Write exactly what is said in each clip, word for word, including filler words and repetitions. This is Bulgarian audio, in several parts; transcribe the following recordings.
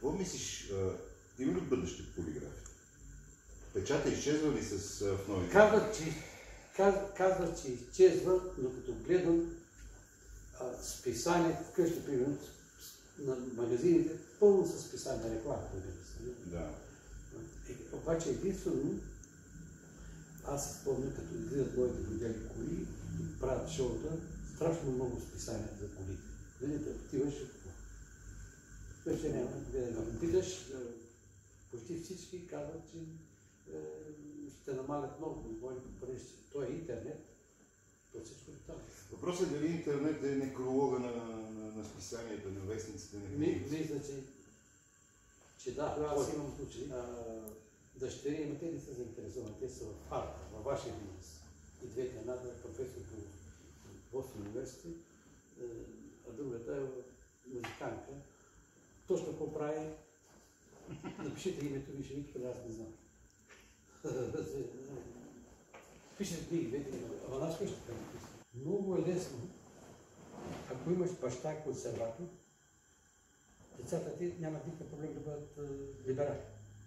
какво мислиш, има ли бъдеще полиграфия? Печата изчезва ли с в новите? Казват, че, каз, казват, че изчезва, но като гледам а, списание, вкъщи, примерно, на магазините, пълно с списание, реклама, да. Е, обаче единствено, аз се спомня, като излизат моите модели коли и правят шоута, страшно много списания за колите. Нали, да отиваш и какво. Вече няма къде да ме питаш, почти всички казват, че е, ще намалят много, то е интернет, то всичко е там. Въпросът е дали интернет е некролога на, на, на списанията, на вестниците, на книгите. Мисля, че, че да, аз имам случай. Дъщери има, те не са заинтересовани, те са в арта, във вашия бизнес. И двете, едната е професор по Бостон университет, а другата е музиканка. Точно какво прави, напишете името ви, ще видите, аз не знам. Пишете книги, двете, а нас къща така написа. Много е лесно, ако имаш баща консерватор, децата ти нямат никакъв проблем да бъдат либерали.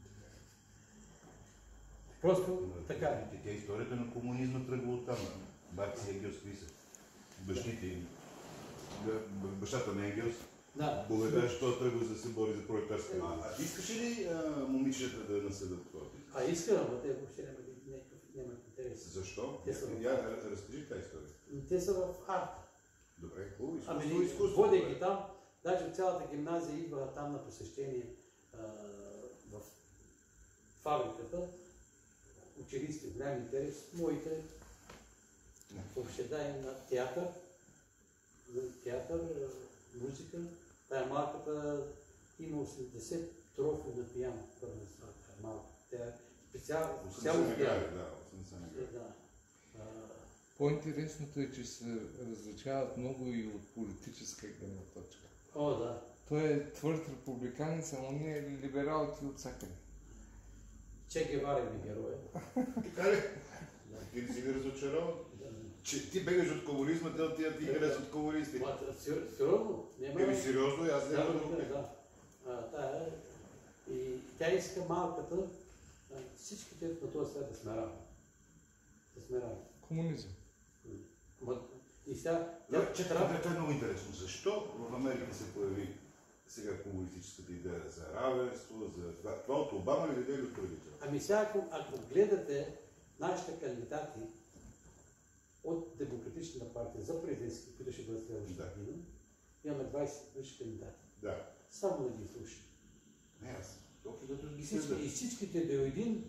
Просто така е. Тя историята на комунизма тръгва от там. Бати си Егелс, кои са? Бащите им. Бащата на Егелс. Да. Благодаря, че той тръгва да се бори за пролетарска. А ти искаш ли момичета да наследят това? А искам, но те въобще нямат интерес. Защо? Разкажи тази история. Те са в арта. Добре, хубаво. Ами, водейки там, даже цялата гимназия идва там на посещение в фабриката. Учениците, голям интерес, моите въобще дай на театър, театър, музика. Тая малката има осемдесет трофи на пиано, първа малка. Тя е специално пиано. Да. По-интересното е, че се различават много и от политическа гледна точка. О, да. Той е твърд републиканец, ама ние либералки от всякъде. Че Гевара ми герой. Така ли? Ти не си ви разочарован? Че ти бегаш от комунизма, те отиват и играят от комунисти. Сериозно? Еми сериозно, и аз не го да. И тя иска малката, всичките на този свят да сме равни. Да сме равни. Комунизъм. И сега... Чакай, това е много интересно. Защо в Америка се появи сега комунистическата идея за равенство, за това? Това от Обама ли или от правителството? Ами сега, ако, ако гледате нашите кандидати от Демократичната партия за президентски, които ще бъдат следващата година, имаме двайсет души кандидати. Да. Само да ги слушаш. Не, аз точно да ги Всички, и всичките до един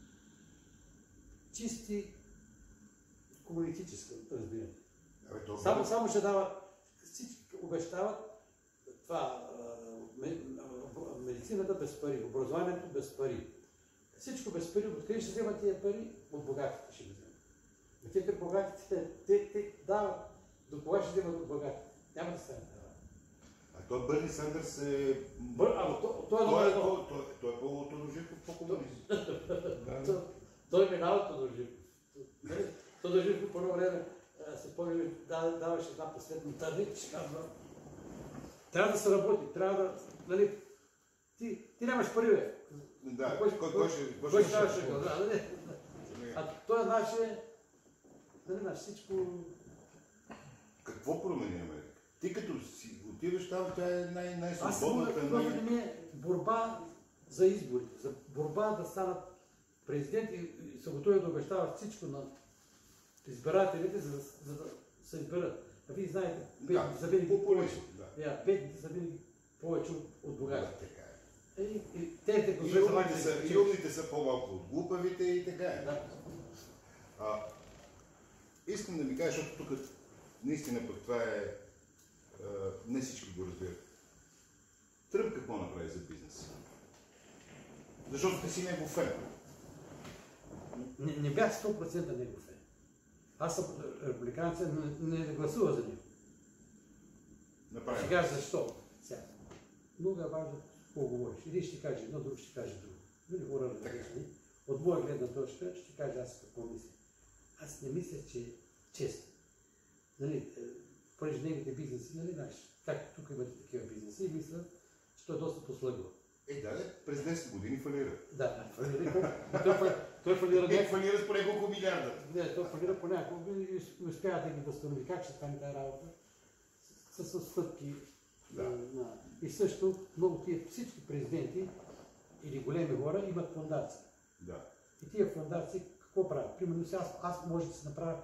чисти комунистически разбиране. Само, само ще дават, всички обещават това, медицината без пари, образованието без пари. Всичко без пари, откъде ще вземат тия пари? От богатите ще ги вземат. Но те като богатите, те, те дават, до кога ще вземат от богатите? Няма да стане това. А той Бърни Сандърс е... Бър... А, то, то е той, е, той, той, той е по-Тодор Живков, по-комунист. Той минава Тодор Живков. Тодор Живков по едно време се помня, даваше една последната реч, казва, трябва да се работи, трябва да, нали, ти, ти нямаш пари, бе. Да, кой, кой, кой, ще... Кой ще даваш шекъл, да, нали? А той наше, нали, наш всичко... Какво промени Америка? Ти като си отиваш там, тя е най- най-свободната... Аз най- ми е борба за изборите, за борба да станат президенти и са готови да обещават всичко на избирателите, за, за да се изберат. А вие знаете, бедните са винаги повече. Да. Бедните са винаги повече от, от богатите. Да, така е. И, и, те, и, умните са, и умните са по-малко от глупавите и така е. Да. А, искам да ми кажа, защото тук наистина пък това е... А, не всички го разбират. Тръмп какво направи за бизнес? Защото ти си негов фен. Не, не бях сто процента негов фен. Аз съм републиканец, не, не гласува за него. Направи. Ще кажа защо. Сега. Много е важно какво говориш. Или ще каже едно, друг ще каже друго. Нали хора различни. От моя гледна точка ще кажа аз какво мисля. Аз не мисля, че е честно. Нали, понеже неговите бизнеси, нали знаеш, както тук имате такива бизнеси, и мисля, че той е доста послъгва. Е, да, де, през десет години фалира. Да, фалира. Той, фа- той фалира Е, не. фалира с по няколко милиарда. Не, той фалира понякога и успява да ги възстанови. Как ще стане тази работа? С, с стъпки. Да. На... И също много тия всички президенти или големи хора имат фондации. Да. И тия фондации какво правят? Примерно сега аз, аз може да си направя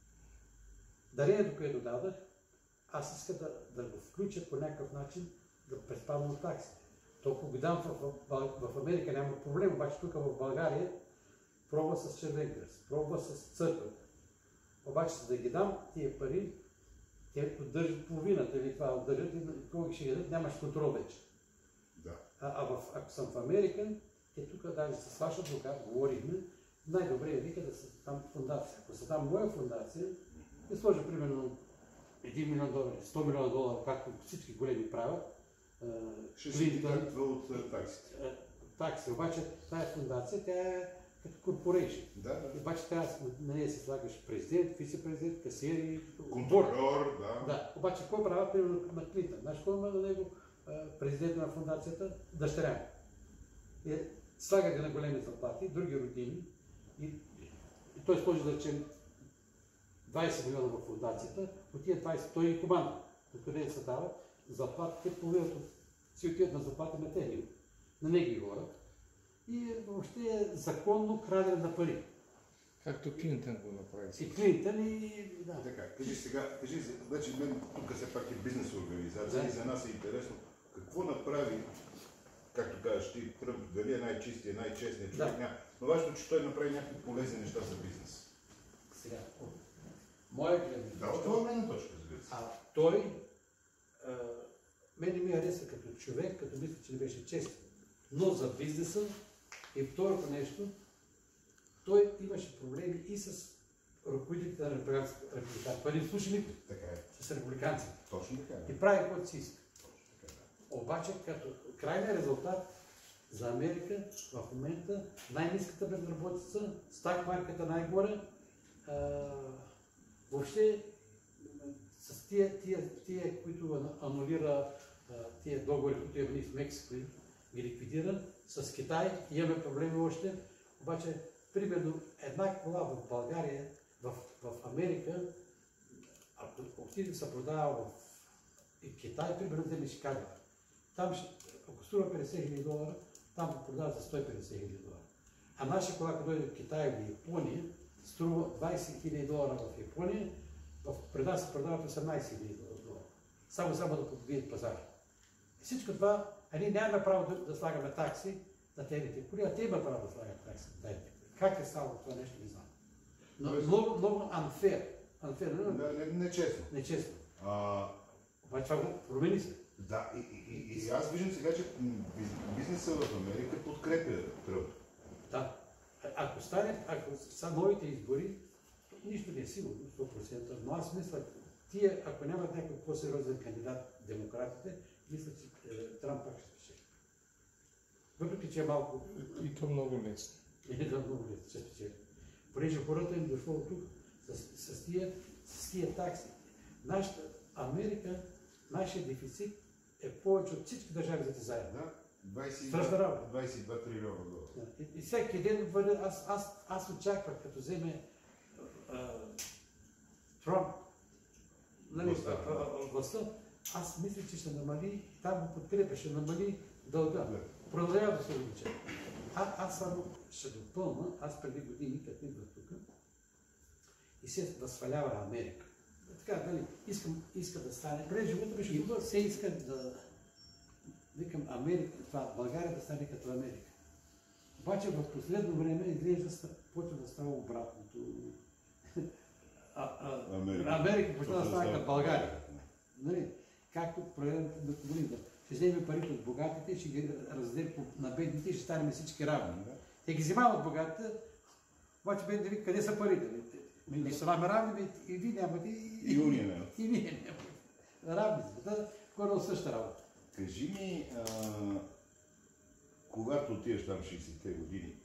дарението, което дадах, аз иска да, да го включа по някакъв начин, да преспадам от таксите. Толкова го дам в, в, в Америка, няма проблем, обаче тук в България пробва с червен кръст, пробва с църквата. Обаче, за да ги дам тия пари, те поддържат половината или това отдържат и кога ще ги дадат, нямаш контрол вече. Да. А, а в, ако съм в Америка, те тук даже с ваш адвокат говорихме, най-добре е вика да са там фундация. Ако са там моя фундация, да сложа примерно един милион долара, сто милиона долара, както всички големи правят, Ще си Клинтън, дадат от а, таксите. е, такси. Обаче тази фундация, тя е като корпорейшн. Да, да. Обаче трябва на нея си слагаш президент, вице-президент, касиери, борд. Контролер, да. Да, обаче какво правят примерно на Клинтън? Знаеш кой има на него президент на фундацията? Дъщеря. И слага ги на големи заплати, други родини и, и той сложи да речем двайсет милиона в фундацията, от тия двайсет, той и команда, откъде се дава, заплатите, половината си отиват на заплати на тези, на неги хора. И въобще е законно крадене на пари. Както Клинтън го направи. И Клинтън и... Да. Така, кажи сега, кажи, значи мен тук все пак е бизнес организация Да. и за нас е интересно какво направи, както кажеш ти, Тръмп, дали е най-чистия, най-честният човек, Да. няма. Но важно, че той направи някакви полезни неща за бизнес. Сега, моя гледна Да, от това гледна точка, разбира се. А той, а, мен не ми хареса като човек, като мисля, че не беше честен. Но за бизнеса и второто нещо, той имаше проблеми и с ръководителите на републиканците. Той не слуша никой Така е. с републиканците. Точно така е. И прави каквото си иска. Точно така е. Обаче, като крайният резултат за Америка в момента най-ниската безработица, стак марката най-горе, а, въобще с тия, тия, тия, които анулира а, тия договори, които имаме с Мексико, ги ликвидира, с Китай имаме проблеми още, обаче примерно една кола в България, в, в Америка, ако отиде да се продава в и Китай, примерно да ми ще кажа. Там, ще, ако струва петдесет хиляди долара, там го продават за сто и петдесет хиляди долара. А наша кола, ако дойде в Китай или Япония, струва двайсет хиляди долара в Япония, в преда се продават осемнайсет хиляди долара. Само само да победят пазара. И всичко това, а ние нямаме право да, да слагаме такси на техните коли, а те имат право да слагат такси на техните коли. Как е станало това нещо, не знам. Но много, много unfair. Unfair, не, Да, не, не честно. нечестно. А, Обаче това го промени се. да, и, и, и, и аз виждам сега, че биз- бизнеса в Америка подкрепя Тръмп. Да. А- Ако стане, ако са новите избори, нищо не е сигурно, сто процента, но аз мисля, тия, ако нямат някой по-сериозен кандидат, демократите, мисля, че е, Трамп пак ще спечели. Въпреки, че е малко, И то много лесно. или да много лесно ще спечели. Понеже хората им дошло от тук с, с, тия, с тия такси. Нашата Америка, нашия дефицит е повече от всички държави за заедно. Да, двайсет и Страшна два, работа. двайсет и два трилиона долара. Да. И, и всеки ден бъде, аз, аз, аз очаквах, като вземе а, Трамп, нали, Властта, а, а, а, властта, аз мисля, че ще намали, там го подкрепя, ще намали дълга. Да. Продължава да се увеличава. А, аз само ще допълна, аз преди години, като идвах тук, и се възхвалява Америка. Така, нали, искам, иска да стане. Преди живота беше добър, все иска да... Викам Америка, това, България да стане като Америка. Обаче в последно време изглежда, почва да става обратното. А, а, Америка. Америка почва да Почва става да като става- България. Нали? Както проявяваме на комунизма. Ще вземем парите от богатите и ще ги разделим на бедните и ще станем всички равни. Те ги взимават от богатите, обаче бедните викат, къде са парите? Ми не са нами равни, и ви нямате, и, И уния няма. и ние нямате. Равни сме. Да, горе същата работа. Кажи ми, а, когато отиваш там шейсетте години,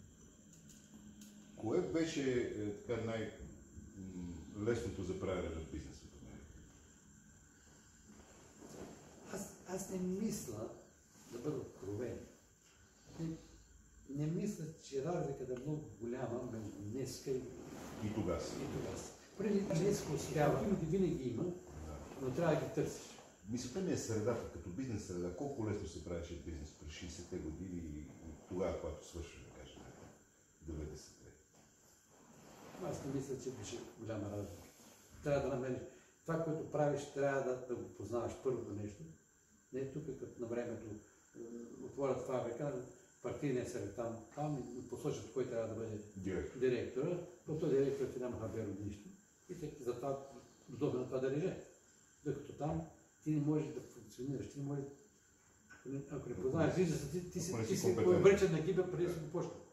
кое беше е, така най-лесното за правене на бизнес в Америка? Аз, аз не мисля да бъда откровен. мисля, че разликата е много голяма между днеска и, И тогава. и тогава. Преди днеска успява, винаги има, но трябва да ги търсиш. Мисълта ми е средата, като бизнес среда. Колко лесно се правеше бизнес през шейсетте години и тогава, когато свършва, да кажем, деветдесетте. Аз не мисля, че беше голяма разлика. Трябва да намериш. Това, което правиш, трябва да, да го познаваш първото нещо. Не е тук, като на времето е, отворят фабрика, партийния съвет там, там и посочат кой трябва да бъде Директор. директора, то той директор ти няма хабер от нищо. И те затова удобно на това да реже. Докато там ти не можеш да функционираш, ти не можеш, ако не, ако не познаеш бизнеса, ти, ти, си, Ако не ти си си компетентен. обречен на гибел преди да си го почна.